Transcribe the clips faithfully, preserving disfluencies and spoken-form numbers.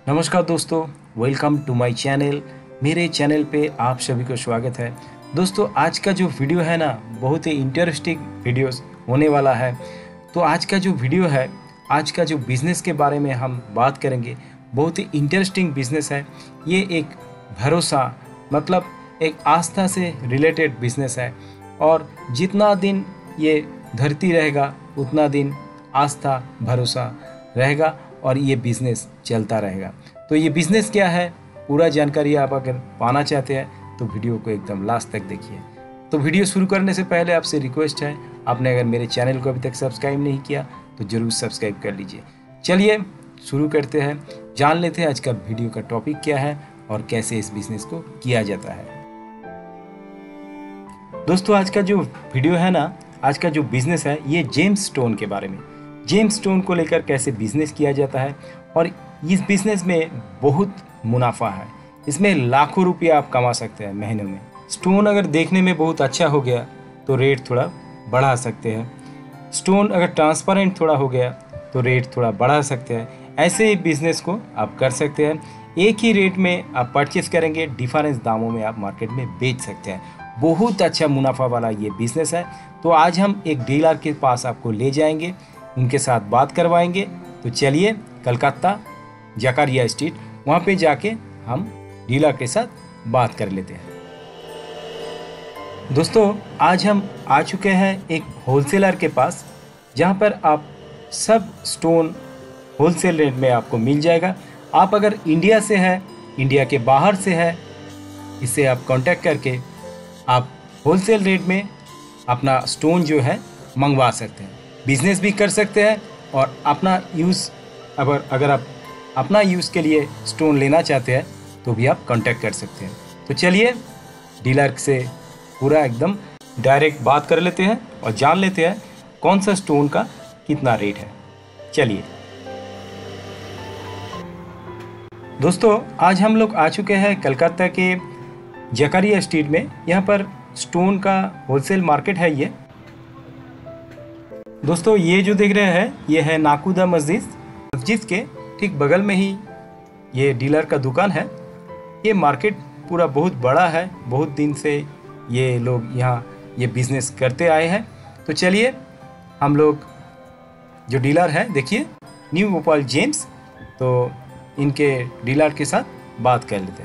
नमस्कार दोस्तों, welcome to my channel. मेरे चैनल पे आप सभी को स्वागत है। दोस्तों, आज का जो वीडियो है ना, बहुत ही इंटरेस्टिंग वीडियोस होने वाला है। तो आज का जो वीडियो है, आज का जो बिज़नेस के बारे में हम बात करेंगे। बहुत ही इंटरेस्टिंग बिज़नेस है। ये एक भरोसा मतलब एक आस्था से रिलेटेड बिज़नेस है और जितना दिन ये धरती रहेगा उतना दिन आस्था भरोसा रहेगा और ये बिज़नेस चलता रहेगा। तो ये बिज़नेस क्या है, पूरा जानकारी आप अगर पाना चाहते हैं तो वीडियो को एकदम लास्ट तक देखिए। तो वीडियो शुरू करने से पहले आपसे रिक्वेस्ट है, आपने अगर मेरे चैनल को अभी तक सब्सक्राइब नहीं किया तो ज़रूर सब्सक्राइब कर लीजिए। चलिए शुरू करते हैं, जान लेते हैं आज का वीडियो का टॉपिक क्या है और कैसे इस बिज़नेस को किया जाता है। दोस्तों, आज का जो वीडियो है ना, आज का जो बिज़नेस है ये जेम्स स्टोन के बारे में। जेम्स स्टोन को लेकर कैसे बिज़नेस किया जाता है और इस बिज़नेस में बहुत मुनाफा है। इसमें लाखों रुपया आप कमा सकते हैं महीनों में। स्टोन अगर देखने में बहुत अच्छा हो गया तो रेट थोड़ा बढ़ा सकते हैं। स्टोन अगर ट्रांसपेरेंट थोड़ा हो गया तो रेट थोड़ा बढ़ा सकते हैं। ऐसे ही बिज़नेस को आप कर सकते हैं। एक ही रेट में आप परचेस करेंगे, डिफरेंस दामों में आप मार्केट में बेच सकते हैं। बहुत अच्छा मुनाफा वाला ये बिज़नेस है। तो आज हम एक डीलर के पास आपको ले जाएंगे, उनके साथ बात करवाएंगे। तो चलिए कलकत्ता जकारिया स्ट्रीट वहाँ पे जाके हम डीलर के साथ बात कर लेते हैं। दोस्तों, आज हम आ चुके हैं एक होलसेलर के पास, जहाँ पर आप सब स्टोन होलसेल रेट में आपको मिल जाएगा। आप अगर इंडिया से हैं, इंडिया के बाहर से है, इससे आप कांटेक्ट करके आप होलसेल रेट में अपना स्टोन जो है मंगवा सकते हैं। बिज़नेस भी कर सकते हैं और अपना यूज़ अगर अगर आप अपना यूज़ के लिए स्टोन लेना चाहते हैं तो भी आप कांटेक्ट कर सकते हैं। तो चलिए डीलर से पूरा एकदम डायरेक्ट बात कर लेते हैं और जान लेते हैं कौन सा स्टोन का कितना रेट है। चलिए दोस्तों, आज हम लोग आ चुके हैं कलकत्ता के जकारिया स्ट्रीट में। यहाँ पर स्टोन का होलसेल मार्केट है। ये दोस्तों, ये जो देख रहे हैं ये है नाकुदा मस्जिद। मस्जिद के ठीक बगल में ही ये डीलर का दुकान है। ये मार्केट पूरा बहुत बड़ा है। बहुत दिन से ये लोग यहाँ ये बिज़नेस करते आए हैं। तो चलिए हम लोग जो डीलर है, देखिए न्यू भोपाल जेम्स, तो इनके डीलर के साथ बात कर लेते हैं।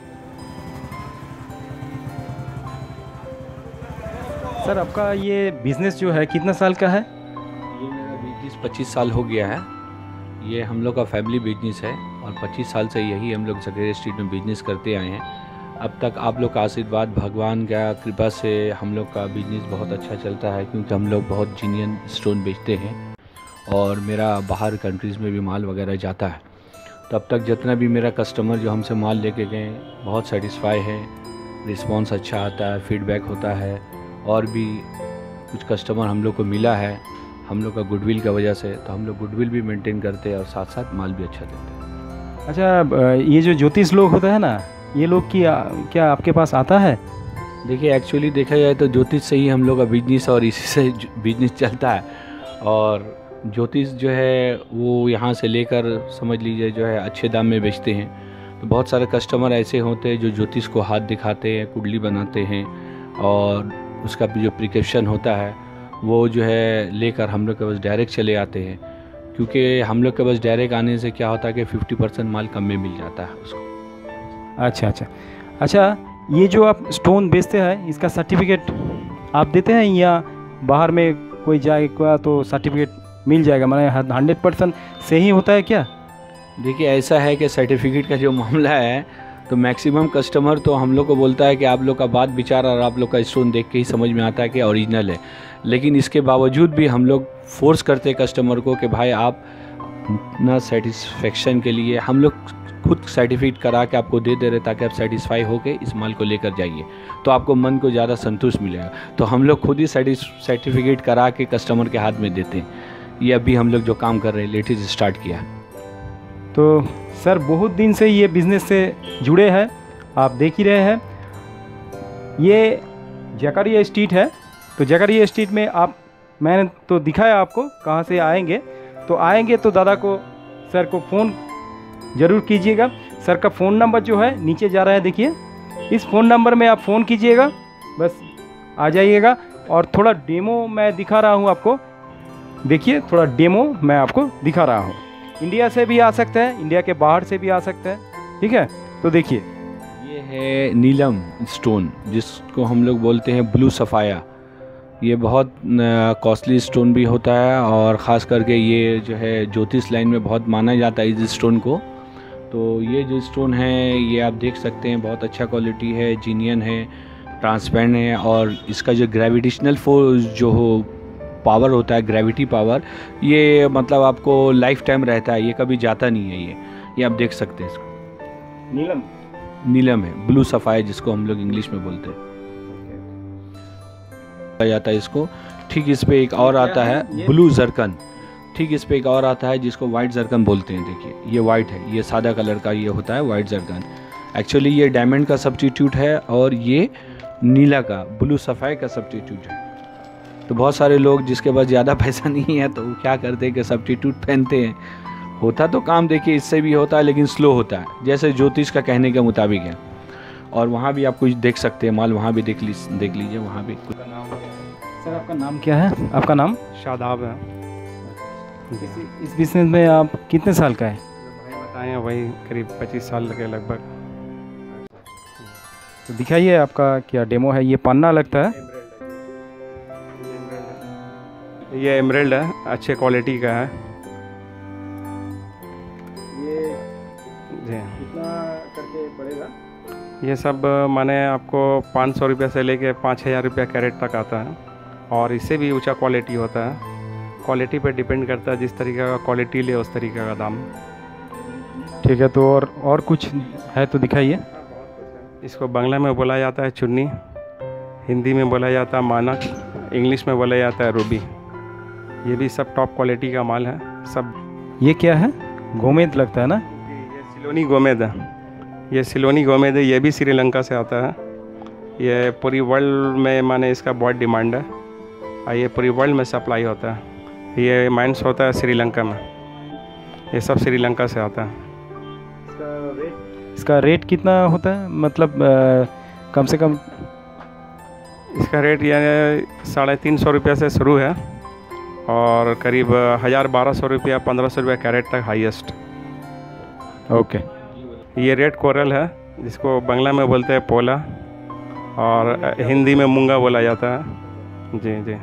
सर, आपका ये बिज़नेस जो है कितना साल का है? ये मेरा बिजनेस पच्चीस साल हो गया है। ये हम लोग का फैमिली बिजनेस है और पच्चीस साल से यही हम लोग जकारिया स्ट्रीट में बिजनेस करते आए हैं। अब तक आप लोग का आशीर्वाद, भगवान का कृपा से हम लोग का बिजनेस बहुत अच्छा चलता है, क्योंकि हम लोग बहुत जीनियन स्टोन बेचते हैं और मेरा बाहर कंट्रीज़ में भी माल वगैरह जाता है। तो अब तक जितना भी मेरा कस्टमर जो हमसे माल लेके गए बहुत सेटिस्फाई है, रिस्पॉन्स अच्छा आता है, फीडबैक होता है। और भी कुछ कस्टमर हम लोग को मिला है हम लोग का गुडविल का वजह से, तो हम लोग गुडविल भी मेंटेन करते हैं और साथ साथ माल भी अच्छा देते हैं। अच्छा, ये जो ज्योतिष लोग होता है ना, ये लोग की क्या आपके पास आता है? देखिए, एक्चुअली देखा जाए तो ज्योतिष से ही हम लोग का बिजनेस और इसी से बिजनेस चलता है। और ज्योतिष जो है वो यहाँ से लेकर समझ लीजिए जो है अच्छे दाम में बेचते हैं। तो बहुत सारे कस्टमर ऐसे होते हैं जो ज्योतिष को हाथ दिखाते हैं, कुंडली बनाते हैं और उसका जो प्रिकॉशन होता है वो जो है लेकर हम लोग के पास डायरेक्ट चले आते हैं। क्योंकि हम लोग के पास डायरेक्ट आने से क्या होता है कि फिफ्टी परसेंट माल कम में मिल जाता है उसको। अच्छा अच्छा अच्छा ये जो आप स्टोन बेचते हैं, इसका सर्टिफिकेट आप देते हैं या बाहर में कोई जाएगा तो सर्टिफिकेट मिल जाएगा? मैंने हंड्रेड परसेंट सही होता है क्या? देखिए, ऐसा है कि सर्टिफिकेट का जो मामला है तो मैक्सिमम कस्टमर तो हम लोग को बोलता है कि आप लोग का बात विचार और आप लोग का स्टोन देख के ही समझ में आता है कि ओरिजिनल है। लेकिन इसके बावजूद भी हम लोग फोर्स करते हैं कस्टमर को कि भाई आप अपना सेटिस्फेक्शन के लिए हम लोग खुद सर्टिफिकेट करा के आपको दे दे रहे, ताकि आप सेटिस्फाई होकर इस माल को लेकर जाइए तो आपको मन को ज़्यादा संतुष्ट मिलेगा। तो हम लोग खुद ही सर्टिफिकेट करा के कस्टमर के हाथ में देते हैं। ये अभी हम लोग जो काम कर रहे हैं लेटेस्ट स्टार्ट किया। तो सर, बहुत दिन से ये बिज़नेस से जुड़े हैं, आप देख ही रहे हैं। ये जकारिया स्ट्रीट है। तो जकारिया स्ट्रीट में आप, मैंने तो दिखाया आपको कहाँ से आएंगे। तो आएंगे तो दादा को, सर को फ़ोन ज़रूर कीजिएगा। सर का फ़ोन नंबर जो है नीचे जा रहा है, देखिए इस फ़ोन नंबर में आप फ़ोन कीजिएगा, बस आ जाइएगा। और थोड़ा डेमो मैं दिखा रहा हूँ आपको, देखिए थोड़ा डेमो मैं आपको दिखा रहा हूँ। इंडिया से भी आ सकते हैं, इंडिया के बाहर से भी आ सकते हैं, ठीक है। तो देखिए ये है नीलम स्टोन, जिसको हम लोग बोलते हैं ब्लू सफ़ाया। ये बहुत कॉस्टली स्टोन भी होता है और ख़ास करके ये जो है ज्योतिष लाइन में बहुत माना जाता है इस स्टोन को। तो ये जो स्टोन है ये आप देख सकते हैं, बहुत अच्छा क्वालिटी है, जीनियन है, ट्रांसपेरेंट है। और इसका जो ग्रेविटेशनल फोर्स जो हो पावर होता है, ग्रेविटी पावर, ये मतलब आपको लाइफ टाइम रहता है, ये कभी जाता नहीं है। ये ये आप देख सकते हैं इसको। नीलम नीलम है, ब्लू सफ़ायर जिसको हम लोग इंग्लिश में बोलते हैं जाता है इसको। ठीक इस पे एक और आता है ब्लू जरकन, ठीक इस पे एक और आता है जिसको वाइट जरकन बोलते हैं। देखिए ये वाइट है, ये सादा कलर का ये होता है वाइट जरकन। एक्चुअली ये डायमंड का सब्स्टिट्यूट है और ये नीला का ब्लू सफ़ायर का सब्स्टिट्यूट है। तो बहुत सारे लोग जिसके पास ज़्यादा पैसा नहीं है तो वो क्या करते हैं कि सब्स्टिट्यूट पहनते हैं। होता तो काम देखिए इससे भी होता है लेकिन स्लो होता है, जैसे ज्योतिष का कहने के मुताबिक है। और वहाँ भी आप कुछ देख सकते हैं माल, वहाँ भी देख ली देख लीजिए वहाँ भी कुछ। सर आपका नाम क्या है? आपका नाम? शादाब है। इस, इस बिजनेस में आप कितने साल का है? भाई बताएं वही करीब पच्चीस साल के लगभग। तो दिखाइए आपका क्या डेमो है। ये पन्ना लगता है, ये एमराल्ड है, अच्छे क्वालिटी का है। ये जी कितना करके पड़ेगा? ये सब माने आपको पाँच सौ रुपये से लेके पाँच हज़ार रुपया कैरेट तक आता है और इससे भी ऊंचा क्वालिटी होता है। क्वालिटी पे डिपेंड करता है, जिस तरीके का क्वालिटी ले उस तरीके का दाम। ठीक है, तो और और कुछ है तो दिखाइए। इसको बांग्ला में बोला जाता है चुन्नी, हिंदी में बोला जाता है मानक, इंग्लिश में बोला जाता है रूबी। ये भी सब टॉप क्वालिटी का माल है सब। ये क्या है? गोमेद लगता है ना? ये सिलोनी गोमेद है, ये सिलोनी गोमेद है। ये भी श्रीलंका से आता है। ये पूरी वर्ल्ड में माने इसका बहुत डिमांड है और ये पूरी वर्ल्ड में सप्लाई होता है। ये माइंस होता है श्रीलंका में, ये सब श्रीलंका से आता है। इसका रेट इसका रेट कितना होता है? मतलब आ, कम से कम इसका रेट ये साढ़े तीन सौ रुपये से शुरू है और करीब हज़ार बारह सौ रुपया पंद्रह सौ रुपया कैरेट तक हाईएस्ट। ओके। ये रेड कोरल है जिसको बांग्ला में बोलते हैं पोला और हिंदी में मूंगा बोला जाता है। जी जी।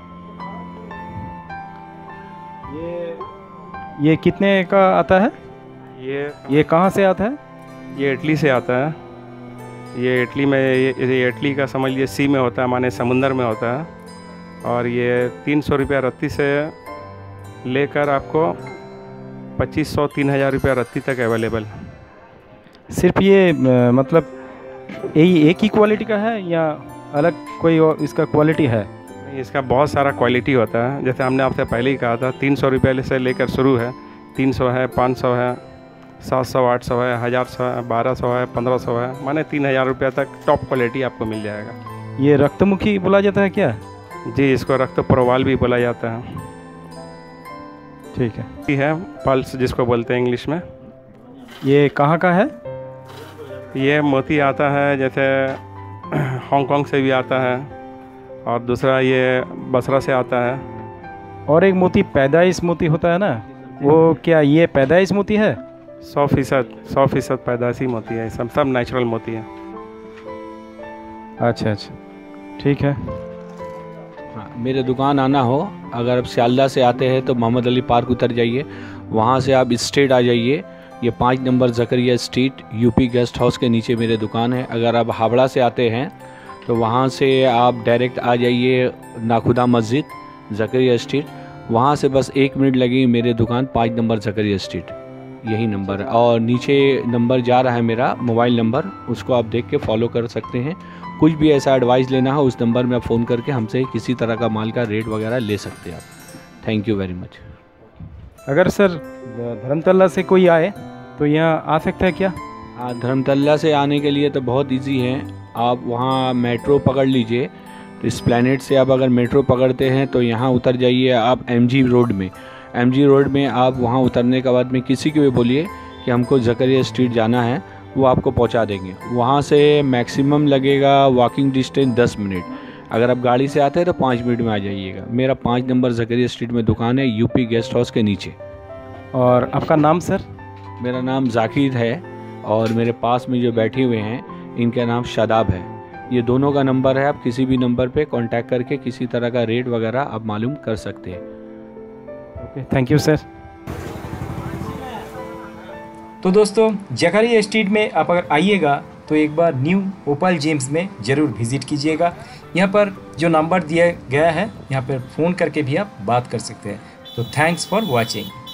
ये ये कितने का आता है? ये ये कहाँ से आता है? ये इटली से आता है। ये इटली में ये, ये इटली का समझ लीजिए सी में होता है, माने समुंदर में होता है। और ये तीन सौ रुपया रत्ती से लेकर आपको पच्चीस सौ तीन हज़ार रुपया रत्ती तक अवेलेबल। सिर्फ ये आ, मतलब यही एक ही क्वालिटी का है या अलग कोई और इसका क्वालिटी है? नहीं, इसका बहुत सारा क्वालिटी होता है। जैसे हमने आपसे पहले ही कहा था, तीन सौ रुपये से लेकर शुरू है। तीन सौ है, पाँच सौ है, सात सौ, आठ सौ है, हज़ार सौ है, बारह सौ है, पंद्रह सौ है, माने तीन हज़ार रुपये तक टॉप क्वालिटी आपको मिल जाएगा। ये रक्तमुखी बोला जाता है क्या? जी, इसको रक्त प्रवाल भी बोला जाता है। ठीक है। ये है पल्स जिसको बोलते हैं इंग्लिश में। ये कहाँ का है? ये मोती आता है जैसे हांगकांग से भी आता है और दूसरा ये बसरा से आता है। और एक मोती पैदाइश मोती होता है ना, वो क्या ये पैदाइश मोती है? सौ फीसद सौ फीसद पैदाइशी मोती है, सब सब नेचुरल मोती है। अच्छा अच्छा, ठीक है। हाँ, मेरे दुकान आना हो, अगर आप सियालदा से आते हैं तो मोहम्मद अली पार्क उतर जाइए, वहाँ से आप स्ट्रेट आ जाइए। ये पाँच number Zakaria street UP guest house के नीचे मेरे दुकान है। अगर आप हावड़ा से आते हैं तो वहाँ से आप डायरेक्ट आ जाइए नाखुदा मस्जिद जकरिया स्ट्रीट, वहाँ से बस एक मिनट लगेगी मेरे दुकान पाँच नंबर जकरिया स्ट्रीट, यही नंबर है। और नीचे नंबर जा रहा है मेरा मोबाइल नंबर, उसको आप देख के फॉलो कर सकते हैं। कुछ भी ऐसा एडवाइस लेना हो उस नंबर में आप फ़ोन करके हमसे किसी तरह का माल का रेट वगैरह ले सकते हैं आप। Thank you very much. अगर सर धर्मतल्ला से कोई आए तो यहाँ आ सकता है क्या? हाँ, धर्मतल्ला से आने के लिए तो बहुत इजी है। आप वहाँ मेट्रो पकड़ लीजिए, तो इस प्लैनेट से आप अगर मेट्रो पकड़ते हैं तो यहाँ उतर जाइए आप एमजी रोड में। एमजी रोड में आप वहाँ उतरने के बाद में किसी को भी बोलिए कि हमको जकरिया स्ट्रीट जाना है, वो आपको पहुंचा देंगे। वहां से मैक्सिमम लगेगा वॉकिंग डिस्टेंस दस मिनट। अगर आप गाड़ी से आते हैं तो पाँच मिनट में आ जाइएगा। मेरा पाँच नंबर जकरिया स्ट्रीट में दुकान है, यूपी गेस्ट हाउस के नीचे। और आपका नाम सर? मेरा नाम जाकिर है और मेरे पास में जो बैठे हुए हैं इनका नाम शादाब है। ये दोनों का नंबर है, आप किसी भी नंबर पे कांटेक्ट करके किसी तरह का रेट वगैरह आप मालूम कर सकते हैं। Okay, thank you sir. तो दोस्तों, जकरिया स्ट्रीट में आप अगर आइएगा तो एक बार न्यू ओपल जेम्स में ज़रूर विज़िट कीजिएगा। यहाँ पर जो नंबर दिया गया है, यहाँ पर फ़ोन करके भी आप बात कर सकते हैं। तो थैंक्स फॉर वॉचिंग।